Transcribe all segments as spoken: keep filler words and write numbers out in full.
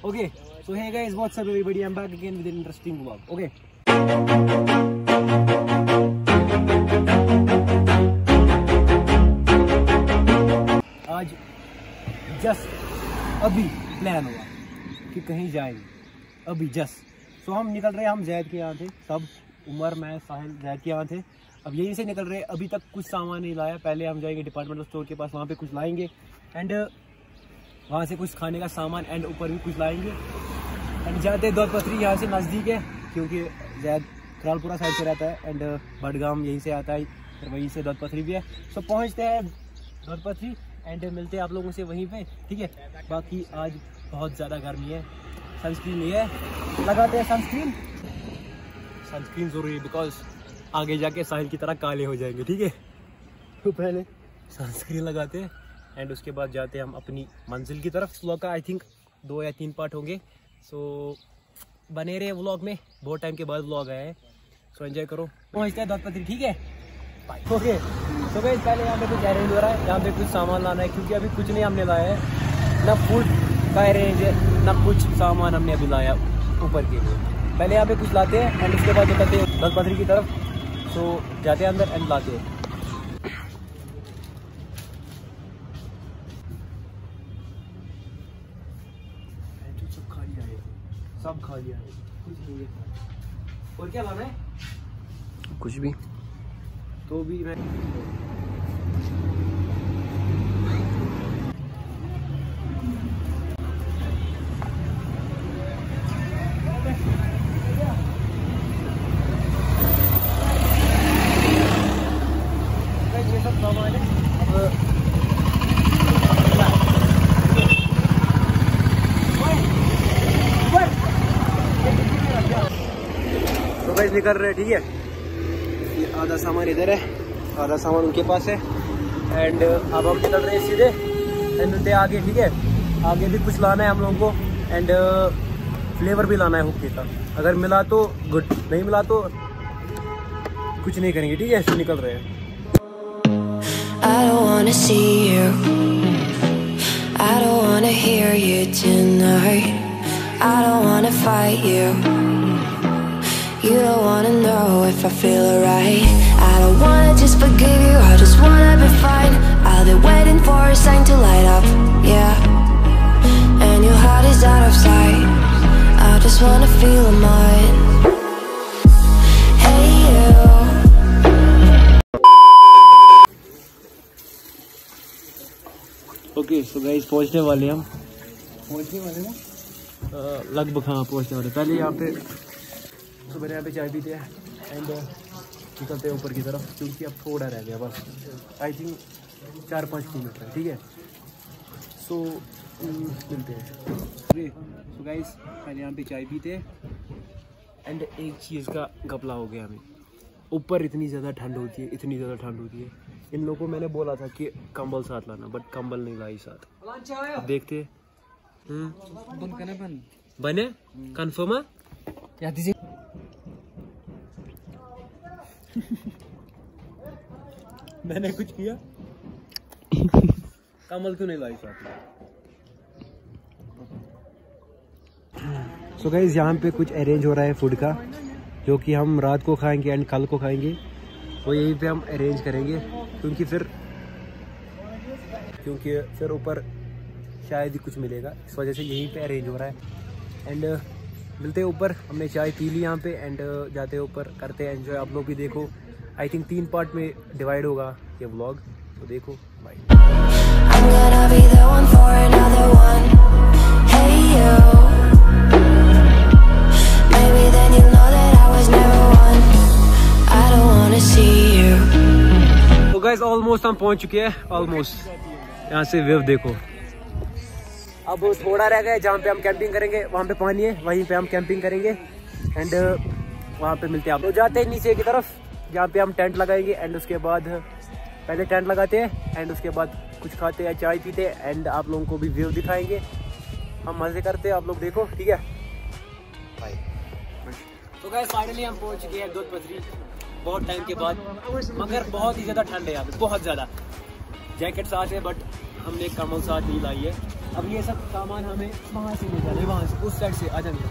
Okay, so hey guys, what's up everybody? I'm back again with an interesting vlog. Okay. आज just अभी plan हुआ कि कहीं जाएंगे, अभी जस्ट सो हम निकल रहे हैं। हम जैद के यहाँ थे सब, उमर मैं साहिल जैद के यहाँ थे। अब यहीं से निकल रहे हैं। अभी तक कुछ सामान नहीं लाया। पहले हम जाएंगे डिपार्टमेंटल स्टोर के पास, वहाँ पे कुछ लाएंगे एंड वहाँ से कुछ खाने का सामान एंड ऊपर भी कुछ लाएंगे एंड जाते दौद पथरी यहाँ से नज़दीक है क्योंकि जैद खरालपुरा साइड से रहता है एंड बडगाम यहीं से आता है, फिर वहीं से दौद पथरी भी है। सो पहुँचते हैं दौद पथरी एंड मिलते हैं आप लोगों से वहीं पे, ठीक है। बाकी आज बहुत ज़्यादा गर्मी है, सनस्क्रीन नहीं है, लगाते हैं सनस्क्रीन। सनस्क्रीन ज़रूरी है बिकॉज आगे जाके साहिल की तरह काले हो जाएंगे, ठीक है। तो पहले सनस्क्रीन लगाते हैं एंड उसके बाद जाते हैं हम अपनी मंजिल की तरफ। व्लॉग का आई थिंक दो या तीन पार्ट होंगे, सो बने रहे व्लॉग में। बहुत टाइम के बाद व्लॉग आया है, सो एंजॉय करो। पहुँचते हैं दौद पथरी, ठीक है। ओके तो भाई पहले यहाँ पे कुछ अरेंज हो रहा है, यहाँ पे कुछ सामान लाना है क्योंकि अभी कुछ नहीं हमने लाया है, ना फूड का अरेंज है ना कुछ सामान हमने अभी लाया ऊपर के लिए। पहले यहाँ पे कुछ लाते हैं एंड उसके बाद निकलते हैं दौद पथरी की तरफ। सो जाते हैं अंदर एंड लाते हैं। सब खा लिया है, सब खा लिया है, कुछ नहीं है। और क्या लाना है? कुछ भी तो भी मैं ये सब सामान है। तो भाई निकल रहे, ठीक है। आधा सामान इधर है, आधा सामान उनके पास है एंड अब हम निकल रहे हैं सीधे एंड मिलते हैं आगे, ठीक है। आगे भी कुछ लाना है हम लोगों को एंड फ्लेवर भी लाना है हुक्के का। अगर मिला तो गुड, नहीं मिला तो कुछ नहीं करेंगे, ठीक है। ऐसे निकल रहे हैं। I don't wanna see you, I don't wanna hear you tonight, I don't wanna fight you, you don't wanna know if I feel alright. I don't wanna just forgive you, I just wanna be fine. I'll be waiting for a sign to light up, yeah. And your heart is out of sight, I just wanna feel mine. Hey you. Okay so guys पहुंचने वाले हम पहुंचने वाले ना लगभग, हाँ पहुंचने वाले। पहले यहाँ पे सुबह यहाँ पे चाय पीते हैं एंड निकलते हैं ऊपर की तरफ क्योंकि अब थोड़ा रह गया बस, आई थिंक चार पाँच किलोमीटर है, ठीक है। सो मिलते हैं। सो गाइस पहले यहाँ पे चाय पीते हैं एंड एक चीज़ का घपला हो गया हमें। ऊपर इतनी ज़्यादा ठंड होती है, इतनी ज़्यादा ठंड होती है। इन लोगों को मैंने बोला था कि कंबल साथ लाना, बट कंबल नहीं लाई साथ। अब देखते हैं बने कन्फर्म है। मैंने कुछ किया कमल क्यों नहीं लाई साथ। सो गाइस यहाँ पे कुछ अरेंज हो रहा है फूड का, जो कि हम रात को खाएंगे एंड कल को खाएंगे। वो यहीं पे हम अरेंज करेंगे क्योंकि फिर क्योंकि फिर ऊपर शायद ही कुछ मिलेगा, इस वजह से यहीं पे अरेंज हो रहा है एंड मिलते हैं ऊपर। हमने चाय पी ली यहाँ पे एंड जाते हैं ऊपर, करते हैं एंजॉय। आप लोग भी देखो, आई थिंक तीन पार्ट में डिवाइड होगा ये व्लॉग, तो देखो बाय। तो गाइस ऑलमोस्ट हम पहुंच चुके हैं, ऑलमोस्ट। यहाँ से व्यू देखो। अब थोड़ा रह गया जहाँ पे हम कैंपिंग करेंगे, वहाँ पे पानी है, वहीं पे हम कैंपिंग करेंगे एंड वहाँ पे मिलते हैं आप। तो जाते हैं नीचे की तरफ जहाँ पे हम टेंट लगाएंगे एंड उसके बाद पहले टेंट लगाते हैं एंड उसके बाद कुछ खाते हैं, चाय पीते हैं एंड आप लोगों को भी व्यू दिखाएंगे। हम मज़े करते हैं, आप लोग देखो, ठीक है बाय। तो गाइस फाइनली हम पहुँच चुके हैं दौद पथरी बहुत टाइम के बाद, मगर बहुत ही ज़्यादा ठंड है यहाँ पे, बहुत ज़्यादा। जैकेट साथ है बट हमने कम्बल साथ नहीं लाई है। अब ये सब सामान हमें वहाँ से ले जाना है, वहाँ से उस साइड से आ जाने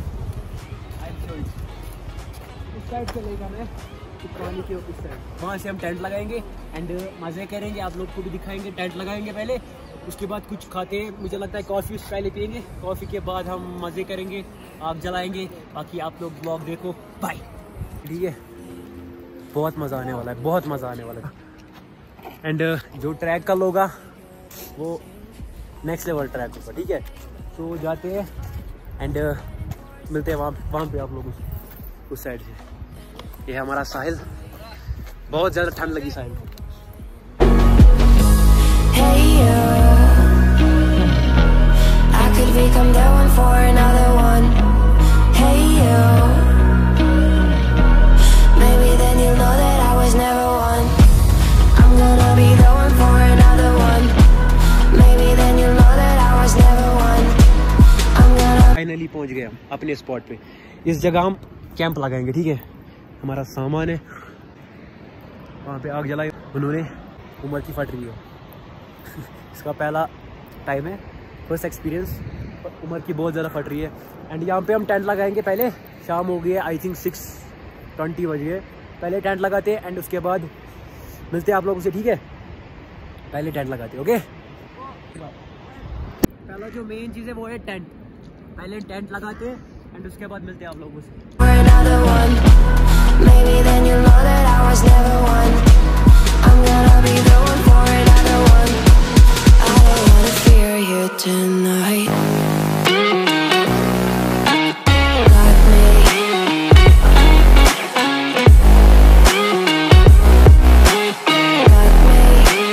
उस साइड से ले जाना है पानी के उस साइड। वहाँ से हम टेंट लगाएंगे एंड मज़े करेंगे, आप लोग को भी दिखाएंगे। टेंट लगाएंगे पहले, उसके बाद कुछ खाते हैं, मुझे लगता है कॉफ़ी पहले पियेंगे, कॉफ़ी के बाद हम मज़े करेंगे, आग जलाएंगे। बाकी आप लोग ब्लॉग देखो, बाय। ठीक है, बहुत मज़ा आने वाला है, बहुत मज़ा आने वाला है। एंड जो ट्रैक का होगा वो नेक्स्ट लेवल ट्रैक होगा। ठीक है, तो जाते हैं एंड मिलते हैं वहाँ वहाँ पे आप लोग उस, उस साइड से। ये है हमारा साहिल, बहुत ज़्यादा ठंड लगी साहिल को। Hey you, I could become the one for another one. Hey you, maybe then you'll know that I was never one. I'm gonna be the one for another one. Maybe then you'll know that I was never one. I'm gonna. Finally पहुंच गए हम अपने spot पे। इस जगह हम camp लगाएंगे। ठीक है, हमारा सामान है, वहाँ पे आग जलाई उन्होंने, उमर की फट रही है। इसका पहला टाइम है, फर्स्ट एक्सपीरियंस, उमर की बहुत ज़्यादा फट रही है। एंड यहाँ पे हम टेंट लगाएंगे। पहले शाम हो गई है, आई थिंक सिक्स ट्वेंटी बज गए। पहले टेंट लगाते हैं एंड उसके बाद मिलते हैं आप लोगों से। ठीक है, पहले टेंट लगाते हैं। ओके, पहला जो मेन चीज़ है वो है टेंट। पहले टेंट लगाते हैं एंड उसके बाद मिलते हैं आप लोगों से। Maybe then you'll know that I was never one. I'm gonna be the one for another one. I don't wanna fear you tonight. Got me. Got me.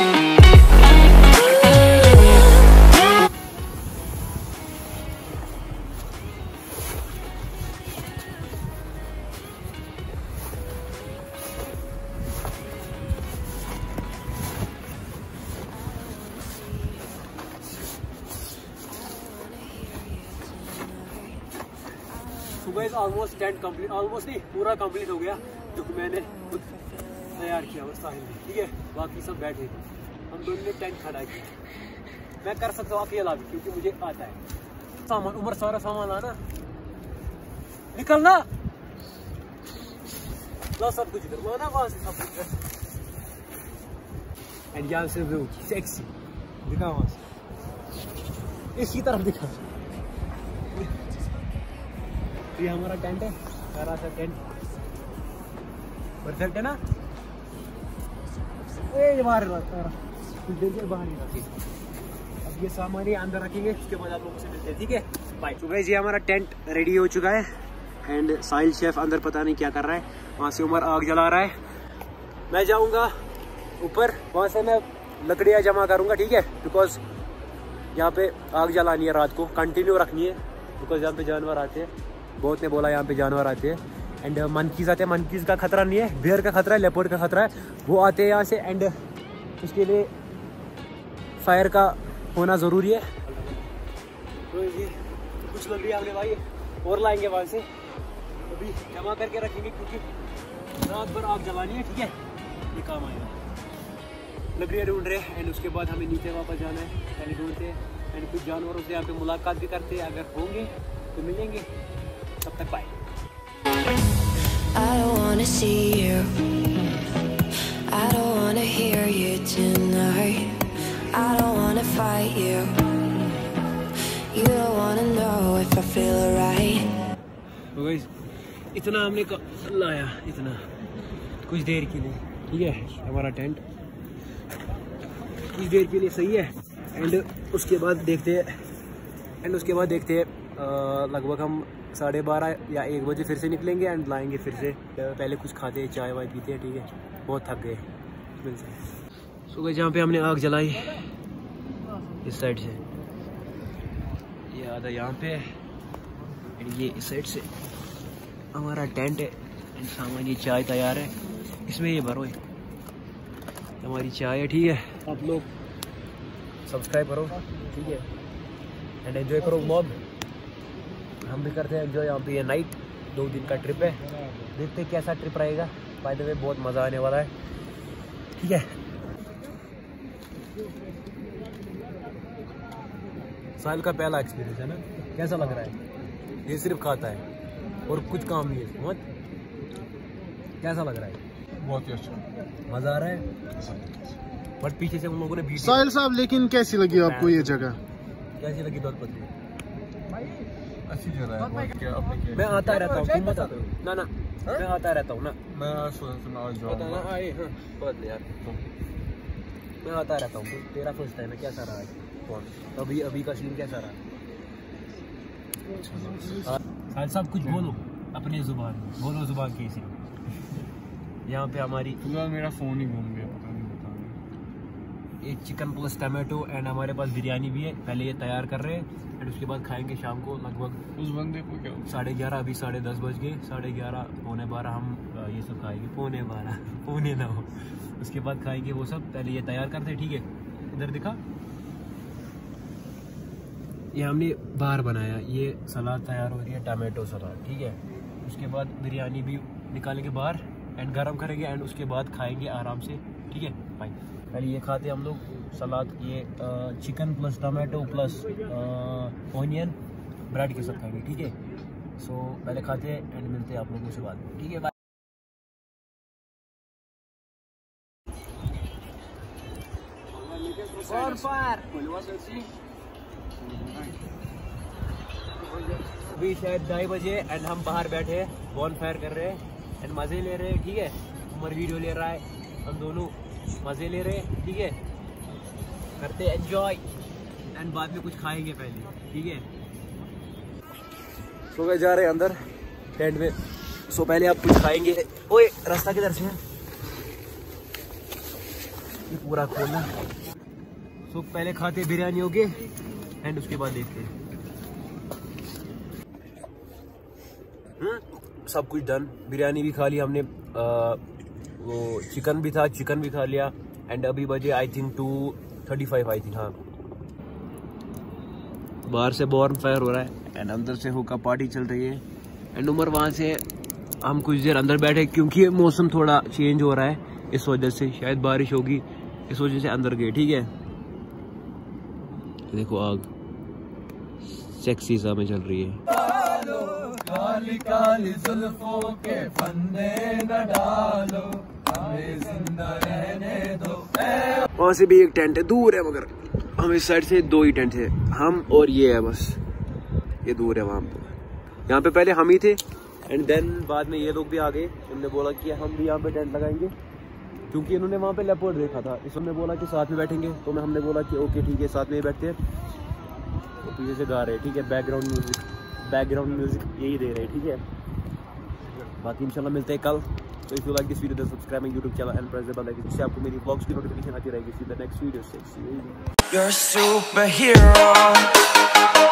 सुबह ऑलमोस्ट टेंट कंप्लीट, ऑलमोस्ट नहीं पूरा complete हो गया, जो मैंने खुद तैयार किया वो साहिल ने। ठीक है, बाकी सब बैठे, हम दोनों ने टेंट खड़ा किया। मैं कर सकता हूँ अकेला भी, क्योंकि मुझे आता है। सामान उमर सारा सामान लाना, निकलना, ला सब कुछ इधर लाना, वहाँ से सब कुछ। एंड यहाँ से व्यू सेक्सी दिखा, वहाँ से इसी तरफ दिखा। ये हमारा टेंट है, सारा सा टेंट परफेक्ट है ना। ए बाहर देखिए, बाहर नहीं रखी। अब ये सामान ही अंदर रखेंगे, उसके बाद आप लोगों से मिलते हैं। ठीक है, बाय। तो गाइस, ये हमारा टेंट रेडी हो चुका है एंड साहिल शेफ अंदर पता नहीं क्या कर रहा है, वहाँ से उमर आग जला रहा है। मैं जाऊँगा ऊपर, वहाँ से मैं लकड़ियाँ जमा करूँगा। ठीक है, बिकॉज यहाँ पे आग जलानी है, रात को कंटिन्यू रखनी है, बिकॉज यहाँ पे जानवर आते हैं। बहुत ने बोला यहाँ पे जानवर आते हैं एंड मंकीज आते हैं। मंकीज का खतरा नहीं है, बेयर का खतरा है, लेपर्ड का खतरा है, वो आते हैं यहाँ से। एंड उसके लिए फायर का होना ज़रूरी है। तो ये कुछ लकड़ी आगे भाई और लाएंगे वहाँ से, अभी जमा करके रखेंगे, क्योंकि रात भर आग जलानी है। ठीक है, ये काम आएगा। लकड़ियाँ ढूंढ रहे हैं एंड उसके बाद हमें नीचे वापस जाना है, पहले ढूंढते हैं एंड कुछ जानवरों से यहाँ पे मुलाकात भी करते हैं, अगर होंगे तो मिलेंगे। तब तक bye. I don't wanna see you. I don't wanna hear you tonight. I don't wanna fight you. You don't wanna know if I feel alright. तो गाइस, इतना हमने लाया, इतना कुछ देर के लिए। ठीक है, हमारा टेंट कुछ देर के लिए सही है एंड उसके बाद देखते हैं एंड उसके बाद देखते हैं लगभग हम साढ़े बारह या एक बजे फिर से निकलेंगे एंड लाएंगे फिर से। पहले कुछ खाते हैं, चाय वाय पीते हैं। ठीक है, बहुत थक गए। मिलते हैं। सो गाइस, जहाँ पे हमने आग जलाई इस साइड से, ये आधा यहाँ पे है एंड ये इस साइड से हमारा टेंट है एंड सामान ये चाय तैयार है, इसमें ये भरो, हमारी चाय है। ठीक है, आप लोग सब्सक्राइब करो। ठीक है, एंड एंजॉय करो व्लॉग। हम भी करते हैं एंजॉय। यहाँ पे ये नाइट दो दिन का ट्रिप है, देखते हैं कैसा ट्रिप रहेगा। बाय द वे, बहुत मज़ा आने वाला है। ठीक है, साहिल का पहला एक्सपीरियंस है ना, कैसा लग रहा है? ये सिर्फ खाता है और कुछ काम नहीं है मत। कैसा लग रहा है? बहुत ही अच्छा, मजा आ रहा है। बट पीछे से उन लोगों ने बीट। साहिल साहब लेकिन कैसी लगी आपको ये जगह? कैसी लगी दौलत पत्री? अच्छी जगह है। क्या आपने क्या? मैं आता रहता हूँ, तुम मत आते हो ना ना, मैं आता रहता हूँ ना। मैं सुना पता ना आए हाँ बहुत यार, मैं आता रहता हूँ। तेरा फर्स्ट टाइम है, कैसा रहा है? अभी अभी का सीन कैसा रहा? साहिल साहब कुछ बोलो अपने जुबान में, बोलो जुबान कैसी? यहाँ पे हमारी फिलहाल मेरा फोन ही घूम गया, पता नहीं बता। एक चिकन प्लस टमाटो एंड हमारे पास बिरयानी भी है। पहले ये तैयार कर रहे हैं एंड उसके बाद खाएंगे शाम को लगभग। उस बंदे को क्या साढ़े ग्यारह, अभी साढ़े दस बज गए, साढ़े ग्यारह पौने बारह हम ये सब खाएंगे। पौने बारह पौने ना हो, उसके बाद खाएंगे वो सब। पहले ये तैयार करते हैं, ठीक है? इधर दिखा, ये हमने बाहर बनाया। ये सलाद तैयार हो रही है, टमाटो सलाद, ठीक है? उसके बाद बिरयानी भी निकालेंगे बाहर एंड गरम करेंगे एंड उसके बाद खाएंगे आराम से, ठीक है भाई? पहले ये खाते हैं हम लोग सलाद, ये chicken plus tomato plus onion bread के साथ खाएंगे, ठीक है? सो पहले खाते हैं एंड मिलते हैं आप लोगों से बाद में, ठीक है? बाय। अभी शायद ढाई बजे एंड हम बाहर बैठे हैं, बॉन फायर कर रहे हैं एंड मजे ले रहे हैं, ठीक है? उमर वीडियो ले रहा है, हम दोनों मजे ले रहे हैं, ठीक है? करते हैं एंजॉय एंड बाद में कुछ खाएंगे पहले, ठीक है? सो गए जा रहे हैं अंदर टेंट में। सो पहले आप कुछ खाएंगे। ओए रास्ता किधर से है? ये पूरा खोलना। सो पहले खाते बिरयानी होके एंड उसके बाद देखते हैं। सब कुछ डन, बिरयानी भी खा लिया हमने, आ, वो चिकन भी था, चिकन भी खा लिया एंड अभी बजे I think two thirty five I think. हाँ, बाहर से बॉर्न फायर हो रहा है एंड अंदर से हुक्का पार्टी चल रही है एंड उमर वहाँ से हम कुछ देर अंदर बैठे क्योंकि मौसम थोड़ा चेंज हो रहा है, इस वजह से शायद बारिश होगी, इस वजह से अंदर गए, ठीक है? देखो आग सेक्सी सा में चल रही है। काली काली जुल्फों के फंदे न डालो, हमें जिंदा रहने दो। वहाँ से भी एक टेंट है, दूर है, मगर हम इस साइड से दो ही टेंट है, हम और ये है बस, ये दूर है वहाँ पे। यहाँ पे पहले हम ही थे एंड देन बाद में ये लोग भी आ गए। उन्होंने बोला कि हम भी यहाँ पे टेंट लगाएंगे क्योंकि इन्होंने वहाँ पे लेपर्ड देखा था। इस हमने बोला कि साथ में बैठेंगे, तो मैं हमने बोला कि ओके ठीक है साथ में ही बैठते हैं। तो पीछे से गा रहे हैं, ठीक है? बैकग्राउंड म्यूजिक, बैकग्राउंड म्यूजिक यही दे रहे हैं, ठीक है? बाकी इंशाल्लाह मिलते हैं कल। तो if you like this video then subscribe my YouTube channel and press the bell icon, जिससे आपको मेरी व्लॉग्स की नोटिफिकेशन आती रहेगी। सी द नेक्स्ट वीडियो से सी यू। You're a superhero.